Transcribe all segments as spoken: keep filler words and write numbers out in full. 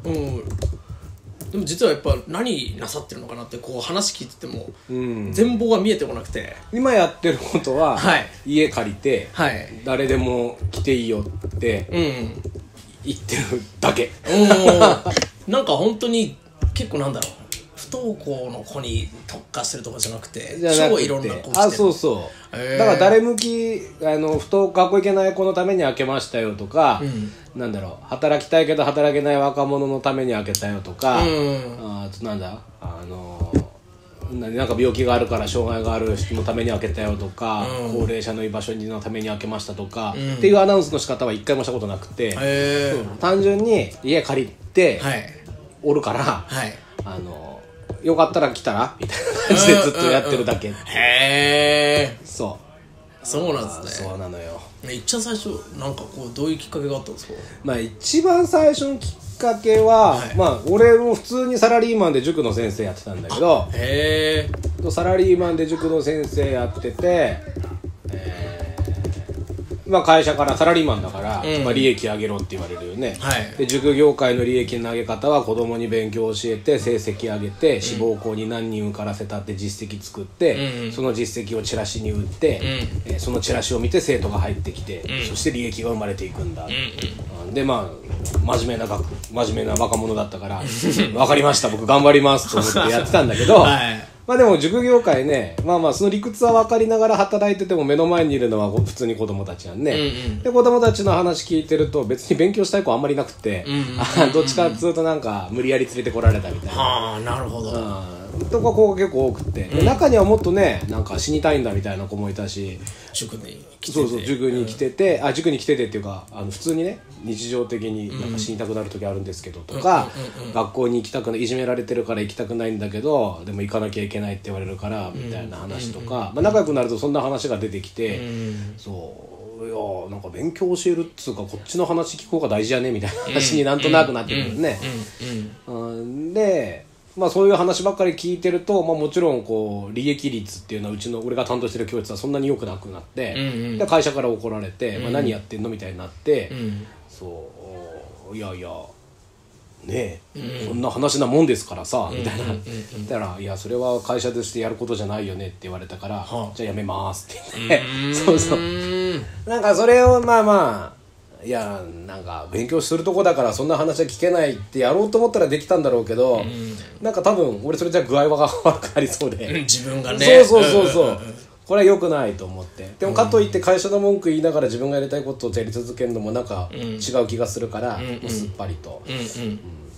うんでも実はやっぱ何なさってるのかなってこう話聞いてても、うん、全貌が見えてこなくて、 今やってることは、はい、家借りて、はい、誰でも来ていいよって言ってるだけ、 うん、なんか本当に結構なんだろう不登校の子に特化してるとかじゃなくて超いろんな子してる。 あ、そうそう、えー、だから誰向きあの不登学校行けない子のために開けましたよとか、うん、なんだろう働きたいけど働けない若者のために開けたよとか、うん、あとなんだあのなんか病気があるから障害がある人のために開けたよとか、うん、高齢者の居場所のために開けましたとか、うん、っていうアナウンスの仕方は一回もしたことなくて、えーうん、単純に家借りて、はい、おるから、はい、あのよかったら来たらみたいな感じでずっとやってるだけ、うんうんうん、 へえそうそうなんですね。 そうなのよ。 一番最初なんかこうどういうきっかけがあったんですか？ まあ一番最初のきっかけは、はい、まあ俺も普通にサラリーマンで塾の先生やってたんだけど、へえサラリーマンで塾の先生やってて、えーまあ、会社からサラリーマンだから、うんまあ、利益上げろって言われるよね、はい、で塾業界の利益の上げ方は子供に勉強を教えて成績上げて、うん、志望校に何人受からせたって実績作って、うん、その実績をチラシに売って、うんえー、そのチラシを見て生徒が入ってきて、うん、そして利益が生まれていくんだ、うん、でまあ真面目な学真面目な若者だったから分かりました僕頑張りますと思ってやってたんだけど、はいまあでも塾業界ね、まあまあその理屈は分かりながら働いてても目の前にいるのは普通に子供たちなんね、うんうん、で子供たちの話聞いてると別に勉強したい子あんまりなくて、うんうんうん、どっちかっつうとなんか無理やり連れてこられたみたいな、 はあなるほど、 うん、とか子が結構多くて、うん、中にはもっとねなんか死にたいんだみたいな子もいたし塾に来ててそうそう塾に来てて、うん、あ塾に来ててっていうかあの普通にね日常的になんか死にたくなる時あるんですけどとか、うんうんうんうん、学校に行きたくないいじめられてるから行きたくないんだけどでも行かなきゃいけないって言われるからみたいな話とか、うんうんうんまあ、仲良くなるとそんな話が出てきて、うん、そういやなんか勉強教えるっつうかこっちの話聞く方が大事やねみたいな話になんとなくなってくるね、うんうんうんうん、でまあそういう話ばっかり聞いてると、まあ、もちろんこう利益率っていうのはうちの俺が担当してる教室はそんなに良くなくなって、うんうん、で会社から怒られて、まあ、何やってんのみたいになって、うん、そういやいやねえ、うん、そんな話なもんですからさ、うん、みたいな、うん、言ったらいやそれは会社としてやることじゃないよねって言われたから、はあ、じゃあやめますって言ってそうそうなんかそれをまあまあいやなんか勉強するとこだからそんな話は聞けないってやろうと思ったらできたんだろうけど、うん、なんか多分俺それじゃ具合が悪くなりそうで、 うん、自分がねそうそうそうそう、うん、これは良くないと思ってでもかといって会社の文句言いながら自分がやりたいことをやり続けるのもなんか違う気がするから、うん、もうすっぱりと、うんうんうん、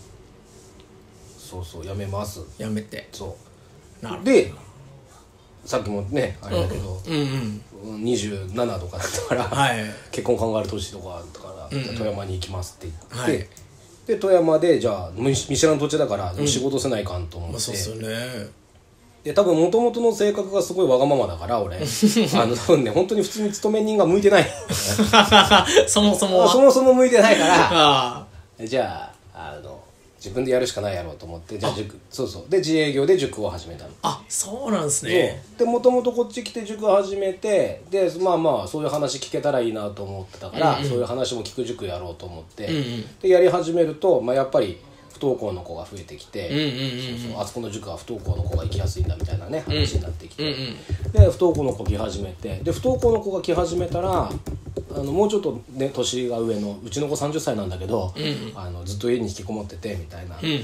そうそうやめますやめてそうなるでさっきもねあれだけど、うんうん、にじゅうななとかだったから、はい、結婚考える年とかだったから、うんうん、富山に行きますって言って、はい、で富山でじゃあ見知らん土地だから仕事せないかんと思って、うんまあ、そうっすよねで多分元々の性格がすごいわがままだから俺あの多分ね本当に普通に勤め人が向いてないそもそもはそもそも向いてないからじゃああの自分でやるしかないやろうと思ってじゃあ塾そうそうで自営業で塾を始めたのあそうなんですねでもともとこっち来て塾を始めてでまあまあそういう話聞けたらいいなと思ってたから、うんうん、そういう話も聞く塾やろうと思って、うんうん、でやり始めると、まあ、やっぱり不登校の子が増えてきて、うんうんうんうん、そうそうあそこの塾は不登校の子が行きやすいんだみたいなね話になってきて、うんうんうん、で不登校の子来始めてで不登校の子が来始めたらあのもうちょっとね年が上のうちの子さんじゅっさいなんだけど、うんうん、あのずっと家に引きこもっててみたいな、うんうん、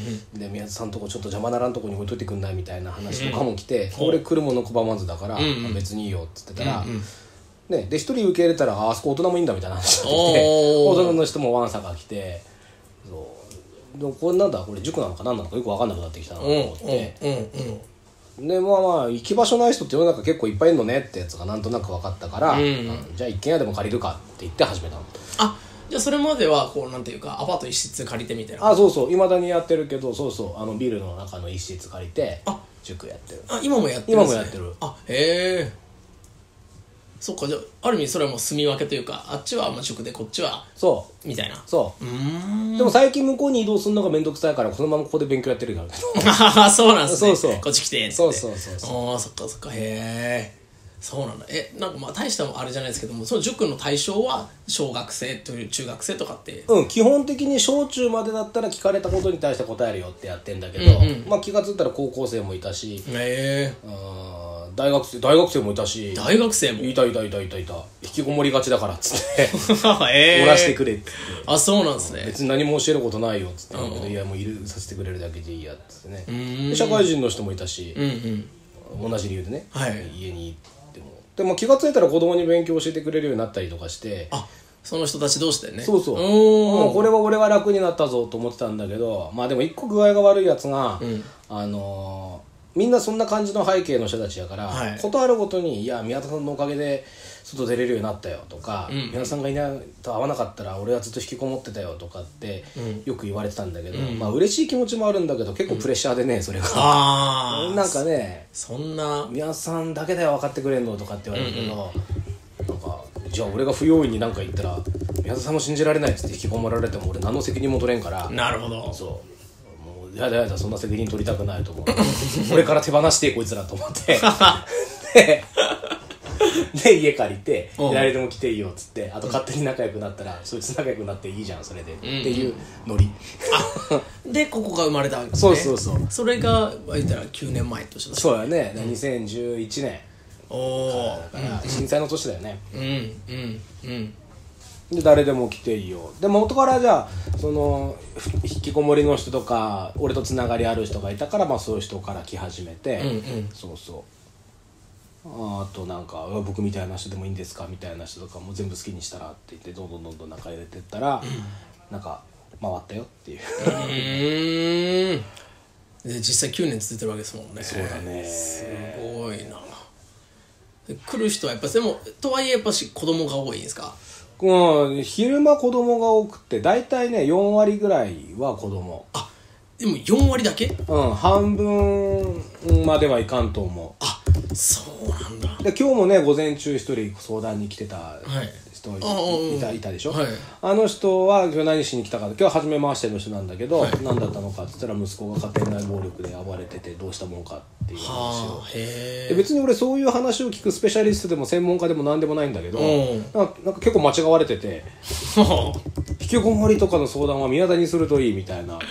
で宮津さんとこちょっと邪魔ならんとこに置いといてくんないみたいな話とかも来て、うん、俺来るもの拒まずだから、うんうん、別にいいよって言ってたら、うんうんね、で一人受け入れたら あ, あそこ大人もいいんだみたいな話が来て大人の人もワンサが来てそうでもこれなんだこれ塾なのか何なのかよく分かんなくなってきたなと思って、うんうんうんでまあまあ行き場所ない人って世の中結構いっぱいいるのねってやつがなんとなく分かったから、うんうん、じゃあ一軒家でも借りるかって言って始めたの。 あじゃあそれまではこうなんていうかアパート一室借りてみたいなあそうそういまだにやってるけどそうそうあのビルの中の一室借りて塾やってるあ今もやってるんですね今もやってるあへえそっかじゃあある意味それはもう住み分けというかあっちはまあ塾でこっちはそうみたいなそううーんでも最近向こうに移動するのがめんどくさいからそのままここで勉強やってるからああそうなんですねそうそうこっち来てってそうそうそうそうああそっかそっかへえそうなんだ。え、なんかまあ大したあれじゃないですけども、その塾の対象は小学生という中学生とかって。 うん、基本的に小中までだったら聞かれたことに対して答えるよってやってんだけど、うんうん、まあ気がついたら高校生もいたし、 へえ。 大学生大学生もいたし、 大学生もいたいたいたいたいた、引きこもりがちだからっつっておらしてくれっつって、 あ、そうなんですね。 別に何も教えることないよっつって言うけど、いやもういるさせてくれるだけでいいやっつってね。社会人の人もいたし、うんうん、同じ理由でね、はい、家に行ってもでも気がついたら子供に勉強教えてくれるようになったりとかして、 あ、その人たち同士でね。 そうそう、もうこれは俺は楽になったぞと思ってたんだけど、まあでも一個具合が悪いやつが、うん、あのーみんなそんな感じの背景の人たちやから、はい、ことあるごとに、いや宮田さんのおかげで外出れるようになったよとか、うん、宮田さんがいないと会わなかったら俺はずっと引きこもってたよとかってよく言われてたんだけど、うん、まあ嬉しい気持ちもあるんだけど結構プレッシャーでね、うん、それがあなんかね、 そんな宮田さんだけだよ分かってくれんのとかって言われるけど、うんうん、なんかじゃあ俺が不用意に何か言ったら宮田さんも信じられないっつって引きこもられても俺何の責任も取れんから。 なるほど。 そうやだやだ、そんな責任取りたくないと思う俺から手放してこいつらと思ってで, で家借りて誰でも来ていいよっつって、あと勝手に仲良くなったらそいつ仲良くなっていいじゃんそれで、うん、っていうノリあでここが生まれたわけですね。そうそうそう、 それが言ったらきゅうねんまえとしてそうだね、うん、にせんじゅういちねんおから震災の年だよね。うんうんうんで誰でも来ていいよ。でも元からじゃあその引きこもりの人とか俺とつながりある人がいたから、まあそういう人から来始めて、うんうん、そうそう、あとなんか僕みたいな人でもいいんですかみたいな人とかも全部好きにしたらって言ってどんどんどんどん仲入れてったら、うん、なんか回ったよっていううんで実際きゅうねん続いてるわけですもんね。 そうだね、 すごいな。来る人はやっぱでもとはいえやっぱし子供が多いんですか？ うん、昼間子供が多くて大体ねよんわりぐらいは子供。 あ、でもよんわりだけ？ うん、半分まではいかんと思う。 あ、そうなんだ。 で今日もね午前中一人相談に来てた人いた、はい、いた、いたでしょ、はい、あの人は今日何しに来たか、今日は初めましての人なんだけど、はい、何だったのかって言ったら息子が家庭内暴力で暴れててどうしたもんかっていう話を。へで別に俺そういう話を聞くスペシャリストでも専門家でも何でもないんだけど、なんか、なんか結構間違われてて引きこもりとかの相談は宮田にするといいみたいな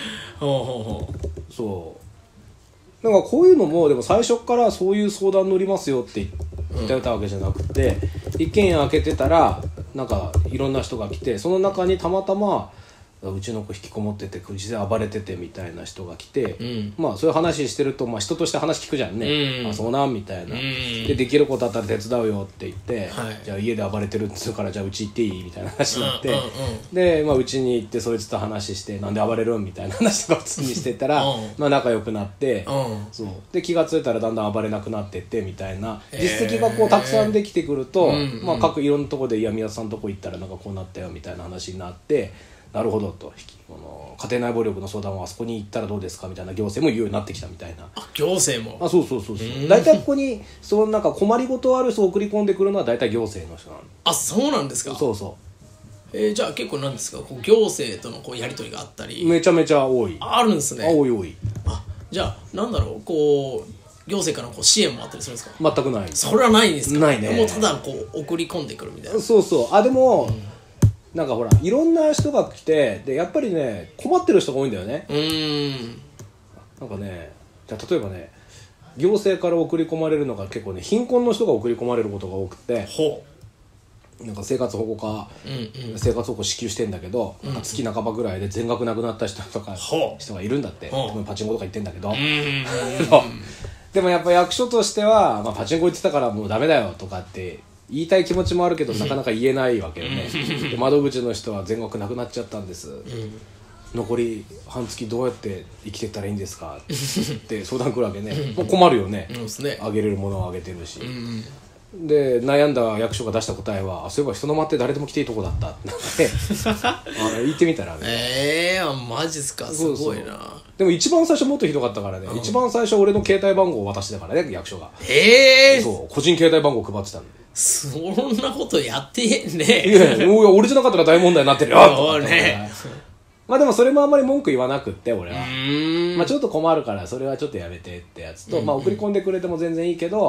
そうなんかこういうのもでも最初からそういう相談乗りますよって言ってたわけじゃなくて、うん、一軒家開けてたらなんかいろんな人が来てその中にたまたまうちの子引きこもってて実際暴れててみたいな人が来て、うん、まあそういう話してると、まあ、人として話聞くじゃんね、うん、あそうなんみたいな、うん、でできることあったら手伝うよって言って、はい、じゃあ家で暴れてるっつうからじゃあうち行っていいみたいな話になって、うんうんうん、でまあうちに行ってそいつと話してなんで暴れるんみたいな話とか普通にしてたら、うん、まあ仲良くなって、うん、そうで気がついたらだんだん暴れなくなってってみたいな実績がこうたくさんできてくると、まあ、各いろんなところでいや宮田さんのとこ行ったらなんかこうなったよみたいな話になってなるほどとこの家庭内暴力の相談はあそこに行ったらどうですかみたいな行政も言うようになってきたみたいな。 あ行政もあそうそうそうそう大体ここにそのなんか困りごとある人を送り込んでくるのは大体行政の人なの。 あそうなんですか。 そうそうえー、じゃあ結構なんですかこう行政とのこうやり取りがあったりめちゃめちゃ多いあるんですね。 あ多い多い。 あじゃあなんだろうこう行政からこう支援もあったりするんですか。 全くない。 それはないんですか。 ないね。 もうただこう送り込んでくるみたいな。 そうそうあでも、うんなんかほらいろんな人が来てでやっぱりね困ってる人が多いんだよね。うーんなんかねじゃあ例えばね行政から送り込まれるのが結構ね貧困の人が送り込まれることが多くてほうなんか生活保護課、うんうん、生活保護支給してんだけど、うんうん、なんか月半ばぐらいで全額なくなった人とか人がいるんだって。パチンコとか言ってんだけどでもやっぱ役所としては、まあ、パチンコ行ってたからもうダメだよとかって言いたい気持ちもあるけどなかなか言えないわけよねで窓口の人は全額なくなっちゃったんです、うん、残り半月どうやって生きていったらいいんですかって相談来るわけねもう困るよね、うん、あげれるものをあげてるし、うん、で悩んだ役所が出した答えはそういえば人の間って誰でも来ていいとこだったってあ言ってみたらねええー、マジっすかすごいな。そうそうでも一番最初もっとひどかったからね、うん、一番最初俺の携帯番号を渡してたからね役所が。 ええー、 そう個人携帯番号配ってたんでそんなことやってへんね。 いやいや俺じゃなかったら大問題になってるよとね。まあでもそれもあんまり文句言わなくって俺はまあちょっと困るからそれはちょっとやめてってやつと、うんうん、まあ送り込んでくれても全然いいけど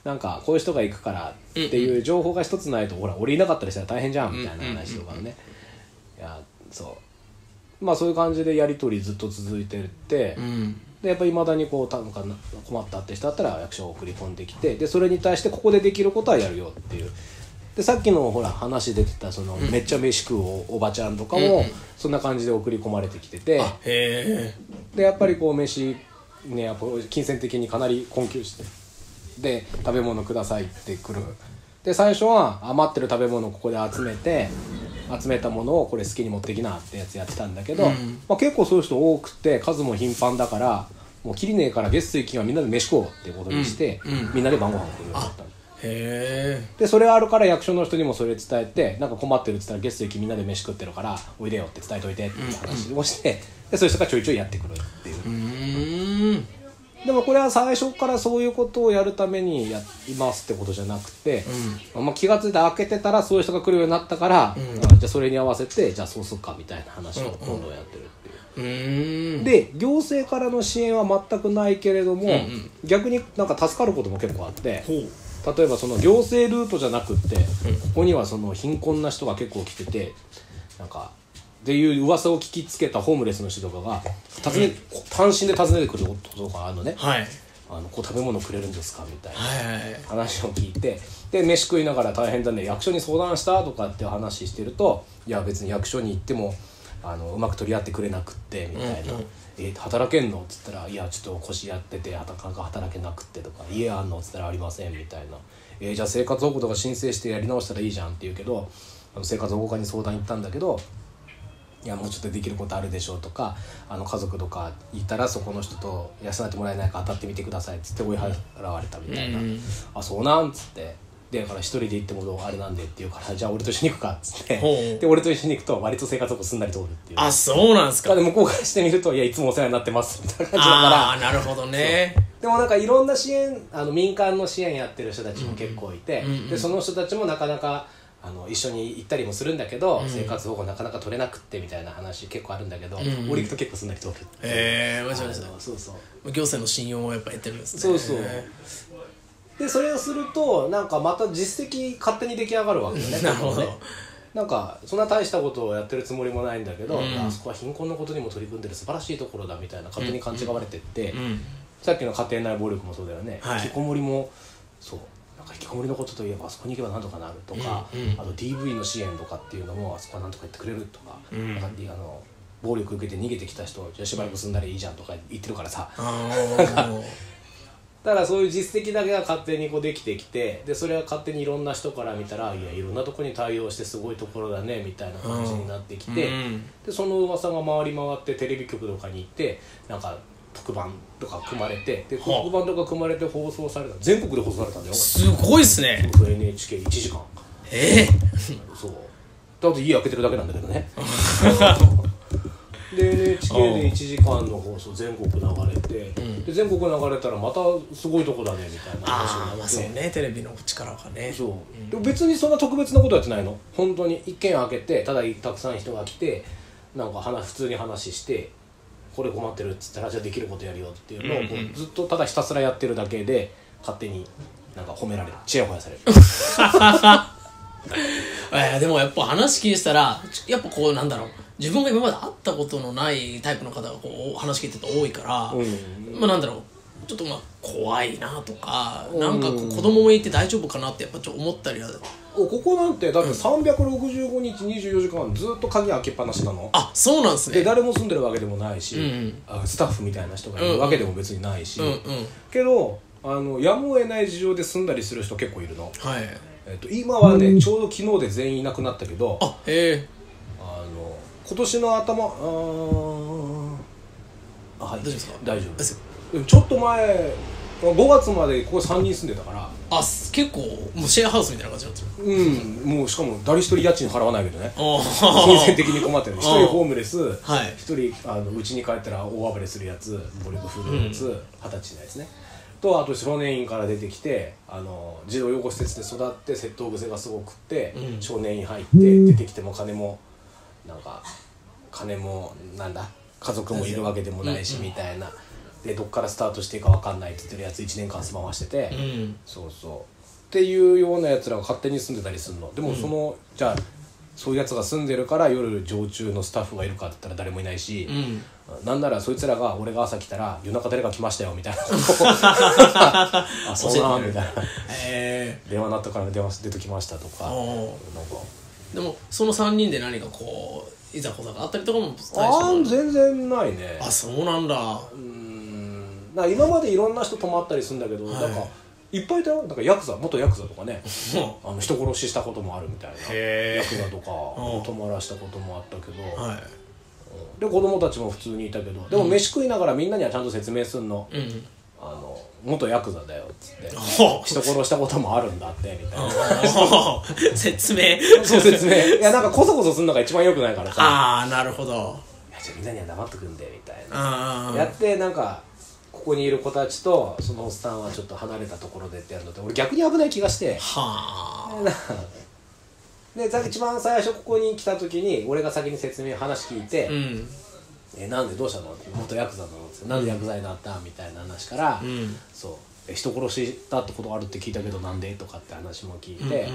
なんかこういう人が行くからっていう情報が一つないと、ほら俺いなかったりしたら大変じゃんみたいな話とかね、いやそうまあそういう感じでやり取りずっと続いてって、うん、でやっぱり未だにこうなんか困ったって人だったら役所を送り込んできて、でそれに対してここでできることはやるよっていう。でさっきのほら話出てたその、うん、めっちゃ飯食う お, おばちゃんとかも、うん、そんな感じで送り込まれてきてて、へでやっぱりこう飯ねやっぱ金銭的にかなり困窮してで食べ物くださいって来る。で最初は余ってる食べ物をここで集めて集めたものをこれ好きに持ってきなってやつやってたんだけど、うんまあ、結構そういう人多くて数も頻繁だからもう切りねえから月水金はみんなで飯食おうっていうことにして、うんうん、みんなで晩ご飯食うようになったの。へでそれあるから役所の人にもそれ伝えて、なんか困ってるって言ったら月水金みんなで飯食ってるからおいでよって伝えといてっていう話をして、うんうん、でそういう人がちょいちょいやってくるっていう。うーんでもこれは最初からそういうことをやるためにやりますってことじゃなくて、うんまあ、気がついて開けてたらそういう人が来るようになったから、うん、じゃあそれに合わせてじゃあそうすっかみたいな話を今度やってるっていう、うんうん、で行政からの支援は全くないけれども、うんうん、逆になんか助かることも結構あって、例えばその行政ルートじゃなくって、うん、ここにはその貧困な人が結構来ててなんかっていう噂を聞きつけたホームレスの人とかが訪ね、うん、単身で訪ねてくることがあるのね、はい、あのこう食べ物くれるんですかみたいな話を聞いて、で飯食いながら大変だね役所に相談したとかって話してると、いや別に役所に行ってもあのうまく取り合ってくれなくってみたいな、うんうん、え働けんのって言ったらいやちょっと腰やっててなかなか働けなくってとか、家あんのって言ったらありませんみたいな、えー、じゃあ生活保護とか申請してやり直したらいいじゃんって言うけど、あの生活保護課に相談行ったんだけど、いやもうちょっとできることあるでしょうとか、あの家族とかいたらそこの人と養ってもらえないか当たってみてくださいっつって追い払われたみたいな、うん、あそうなんっつって、でだから一人で行ってもあれなんでって言うから、じゃあ俺と一緒に行くかっつって、で俺と一緒に行くと割と生活保護すんなり通るっていう。 あそうなんですか。 で向こうからしてみるといやいつもお世話になってますみたいな感じだから。 あなるほどね。 でもなんかいろんな支援あの民間の支援やってる人たちも結構いて、うんうん、でその人たちもなかなかあの一緒に行ったりもするんだけど、うん、生活保護なかなか取れなくってみたいな話結構あるんだけど、うん、俺行くと結構すんなり通る。へえー、マジマジで。 そうそう。 行政の信用をやっぱ得てるんですね。 そうそう。でそれをするとなんかまた実績勝手に出来上がるわけよね。なるほど。なんかそんな大したことをやってるつもりもないんだけど、うん、あそこは貧困のことにも取り組んでる素晴らしいところだみたいな勝手に勘違われてって、うんうん、さっきの家庭内暴力もそうだよね。はい、引きこもりもそう。引きこもりのことといえばあそこに行けばなんとかなるとか、うんうん、あと ディーブイ の支援とかっていうのもあそこはなんとか言ってくれるとか、うん、なんかあの暴力受けて逃げてきた人じゃあしばらく住んだらいいじゃんとか言ってるからさなんかだからそういう実績だけが勝手にこうできてきて、でそれは勝手にいろんな人から見たらいやいろんなとこに対応してすごいところだねみたいな感じになってきて、うん、でその噂が回り回ってテレビ局とかに行ってなんか特番とか組まれて、で特番とか組まれて放送された、全国で放送されたんだよ。 すごいっすね。 エヌエイチケーいちじかん。 ええー、そうだって家開けてるだけなんだけどねで エヌエイチケー でいちじかんの放送全国流れて、うん、で全国流れたらまたすごいとこだねみたいな話になって。ああまあそうね、テレビの力がね。そう、うん、でも別にそんな特別なことやってないの。本当に一軒開けてただたくさん人が来てなんか話普通に話してこれ困ってるっつったらじゃあできることやるよっていうのをこうずっとただひたすらやってるだけで勝手になんか褒められる、チヤホヤされるえー、でもやっぱ話聞いてたらやっぱこうなんだろう、自分が今まで会ったことのないタイプの方がこう話聞いてると多いから、うん、まあなんだろうちょっとまあ怖いなとか、うん、なんかこう子供もいて大丈夫かなってやっぱちょっと思ったりは。 ここなんてだってさんびゃくろくじゅうごにちにじゅうよじかんずっと鍵開けっぱなしなの。 あ、そうなんですね。 で誰も住んでるわけでもないし、うんうん、スタッフみたいな人がいるわけでも別にないし、うんうん、けどあのやむを得ない事情で住んだりする人結構いるの、はい。えー、と今はね、うん、ちょうど昨日で全員いなくなったけど、 あ、へえ。 あの今年の頭ああはい、大丈夫ですか。大丈夫です。ちょっと前ごがつまでここさんにん住んでたから。 あ、結構もうシェアハウスみたいな感じなんですよ。 うん、もうしかも誰一人家賃払わないけどね金銭的に困ってる。一人ホームレス、はい、一人あの家に帰ったら大暴れするやつ、暴力振るやつ、二十歳のやつねと、あと少年院から出てきてあの児童養護施設で育って窃盗癖がすごくって、うん、少年院入って出てきても金もなんか金もなんだ家族もいるわけでもないしみたいな。 でどっからスタートしていいか分かんないって言ってるやついちねんかん住まわしてて、 うん、 そうそうっていうようなやつらが勝手に住んでたりするの。でもその、うん、じゃあそういうやつが住んでるから夜常駐のスタッフがいるかって言ったら誰もいないし、うん、なんならそいつらが俺が朝来たら夜中誰か来ましたよみたいなあそうなみたいな、えー、電話鳴ったから電話出てきましたとか。なんかでもそのさんにんで何かこういざこざがあったりとかもああ全然ないね。 あそうなんだ。 うーんなんか今までいろんな人泊まったりするんだけど、はい、なんかいっぱいいたよ。なんかヤクザ元ヤクザとかねあの人殺ししたこともあるみたいなヤクザとか泊まらしたこともあったけど、はい、で子供たちも普通にいたけどでも飯食いながらみんなにはちゃんと説明すんの、うん、あの元ヤクザだよっつって人殺したこともあるんだってみたいな説明そう説明いやなんかコソコソすんのが一番良くないからさああなるほど。 いやじゃあみんなには黙ってくんでみたいなやってなんかここにいる子たちとそのおっさんはちょっと離れたところでってやるのって俺逆に危ない気がしてはあで一番最初ここに来た時に俺が先に説明話聞いて、うんえなんでどうしたのって元ヤクザなのってなんでヤクザになったみたいな話から、うん、そうえ人殺したってことあるって聞いたけどなんでとかって話も聞いて、うんうんうんうん、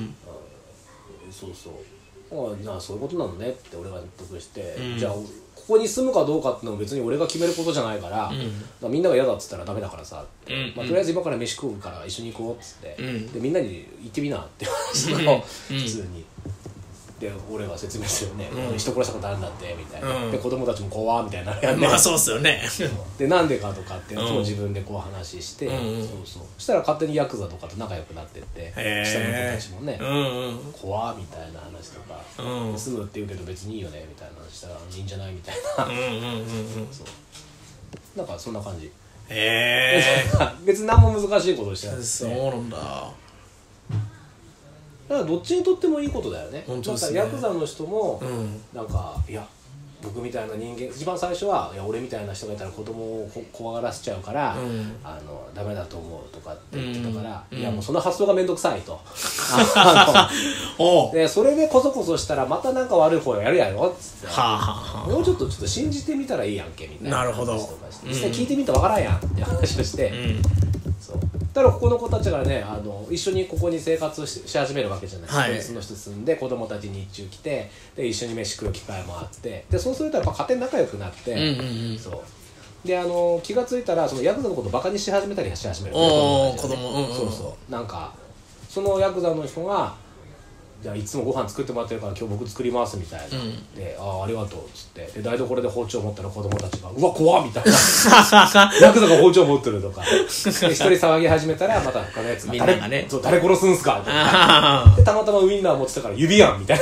そうそうあじゃあそういうことなのねって俺が納得して、うん、じゃあここに住むかどうかってのも別に俺が決めることじゃないから、うん、からみんなが嫌だっつったらダメだからさ、うんまあ、とりあえず今から飯食うから一緒に行こうっつって、うん、でみんなに行ってみなって話の、うん、普通に。で俺が説明するよね、うん、人殺したことあるんだってみたいな、うん、で子供たちも怖みたいなやんまあそうっすよねでなんでかとかってやつも自分でこう話して、うん、そうそうそしたら勝手にヤクザとかと仲良くなってって下の子たちもね、うん、怖みたいな話とか、うん、住むって言うけど別にいいよねみたいな話したらいいんじゃないみたいなうんうんうん、うん、そうなんかそんな感じへえ別に何も難しいことしてない、ね、 そうなんだだからどっちにとってもいいことだよね。なんかヤクザの人も、うん、なんかいや僕みたいな人間一番最初はいや俺みたいな人がいたら子供を怖がらせちゃうから、うん、あのダメだと思うとかって言ってたから、うん、いやもうその発想がめんどくさいとあのでそれでこそこそしたらまたなんか悪い方やるやろっつって、はあはあ、もうちょっとちょっと信じてみたらいいやんけみたいな話とかして、実際聞いてみたらわからんやんって話をして、うん、そうだからここの子たちがねあの一緒にここに生活 し, し始めるわけじゃない、はい、別の人住んで子供たち日中来てで一緒に飯食う機会もあってでそうするとやっぱ家庭仲良くなって、うんうんうん、そうであの気がついたらそのヤクザのことをバカにし始めたりし始める、ね、子供、うんうん、そうそうなんかそのヤクザの人がじゃあいつもご飯作ってもらってるから今日僕作りますみたいな、うん、でああありがとうっつってで台所で包丁持ったら子供たちがうわ怖っみたいなヤクザが包丁持ってるとかで一人騒ぎ始めたらまた他のやつが誰が、ね、そう誰殺すんすかとかでたまたまウインナー持ってたから指やんみたいな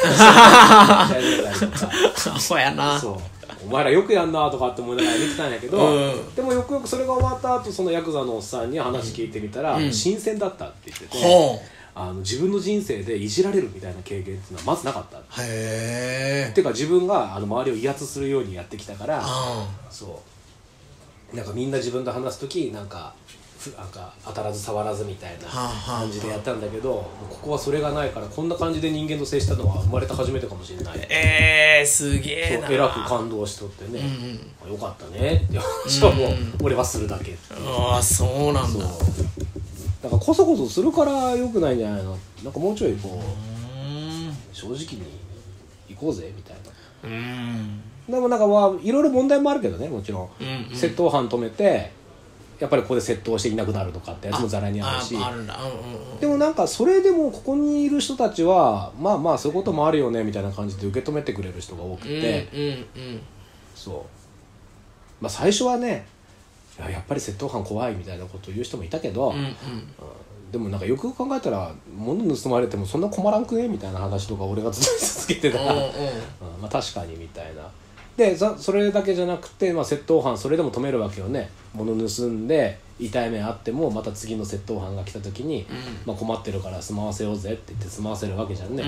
そうやなそうお前らよくやんなとかって思いながら見てたんやけど、うん、でもよくよくそれが終わった後そのヤクザのおっさんに話聞いてみたら、うん、新鮮だったって言ってて、うんあの自分の人生でいじられるみたいな経験っていうのはまずなかったへーっていうか自分があの周りを威圧するようにやってきたからそうなんかみんな自分と話す時なんかなんか当たらず触らずみたいな感じでやったんだけど、はあはあ、ここはそれがないからこんな感じで人間と接したのは生まれて初めてかもしれないえーすげえなえらく感動しとってね、うんうん、よかったねって話はもう俺はするだけああそうなんだだからこそこそするから良くないんじゃないのなんかもうちょいこう正直に行こうぜみたいなうんでもなんかまあいろいろ問題もあるけどねもちろん、うんうん、窃盗犯止めてやっぱりここで窃盗していなくなるとかってやつもざらにあるしああるんだ、うんうんうん、でもなんかそれでもここにいる人たちはまあまあそういうこともあるよねみたいな感じで受け止めてくれる人が多くて、うんうんうん、そうまあ最初はねいや、やっぱり窃盗犯怖いみたいなことを言う人もいたけど、うんうんうん、でもなんかよく考えたら物盗まれてもそんな困らんくねみたいな話とか俺がずっと続けてたら、うんうんうん、まあ確かにみたいなでそれだけじゃなくて、まあ、窃盗犯それでも止めるわけよね物盗んで痛い目あってもまた次の窃盗犯が来た時に、うんまあ、困ってるから住まわせようぜって言って住まわせるわけじゃんね、うんうん、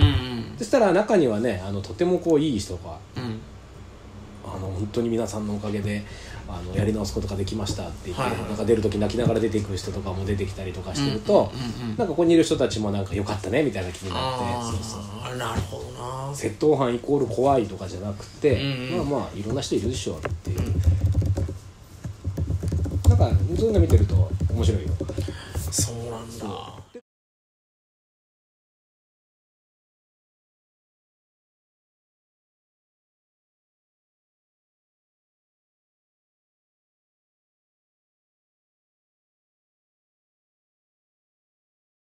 そしたら中にはねあのとてもこういい人が、うん、あの本当に皆さんのおかげであのやり直すことができましたって言って、はいはい、なんか出る時泣きながら出ていく人とかも出てきたりとかしてると、うんうんうんうん、なんかここにいる人たちもなんか良かったねみたいな気になってそうそうなるほどな窃盗犯イコール怖いとかじゃなくて、うんうん、まあまあいろんな人いるでしょっていう、 なんかそういうの見てると面白いよ。 そうなんだ。